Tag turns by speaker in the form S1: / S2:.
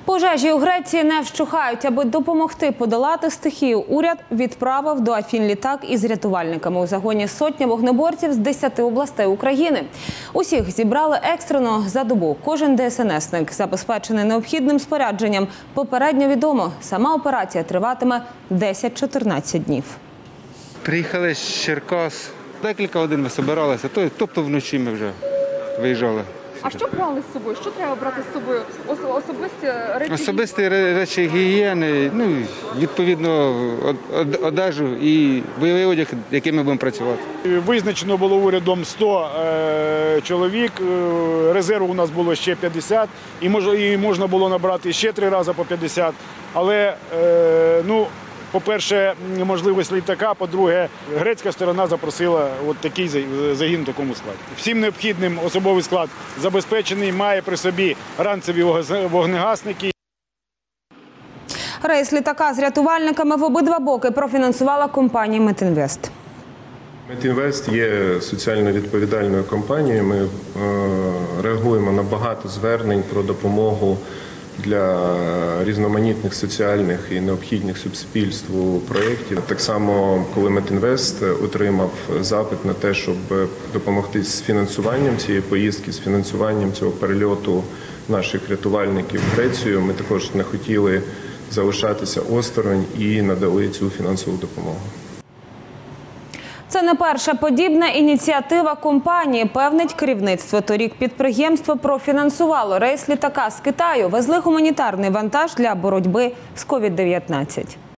S1: Пожежі у Греції не вщухають. Аби допомогти подолати стихію, уряд відправив до Афін літак із рятувальниками. У загоні сотня вогнеборців з 10 областей України. Усіх зібрали екстрено за добу. Кожен ДСНСник забезпечений необхідним спорядженням. Попередньо відомо, сама операція триватиме 10-14 днів.
S2: Приїхали з Черкас. Декілька годин ми збиралися, тобто вночі ми вже виїжджали.
S3: А що брали з собою? Що треба брати з собою? Особисті речі?
S2: Особисті речі гігієни, відповідно, одежу і бойовий одяг, яким ми будемо працювати.
S4: Визначено було урядом 100 чоловік, резерву у нас було ще 50, і можна було набрати ще 3 рази по 50. Але, по-перше, можливість літака, по-друге, грецька сторона запросила такий загін в такому складі. Всім необхідним особовий склад забезпечений, має при собі ранцеві вогнегасники.
S1: Рейс літака з рятувальниками в обидва боки профінансувала компанія «Метінвест».
S5: «Метінвест» є соціально відповідальною компанією. Ми реагуємо на багато звернень про допомогу для різноманітних соціальних і необхідних суспільству проєктів. Так само, коли «Метінвест» отримав запит на те, щоб допомогти з фінансуванням цієї поїздки, з фінансуванням цього перельоту наших рятувальників в Грецію, ми також не хотіли залишатися осторонь і надали цю фінансову допомогу.
S1: Це не перша подібна ініціатива компанії, певнить керівництво. Торік підприємство профінансувало рейс літака з Китаю, везли гуманітарний вантаж для боротьби з COVID-19.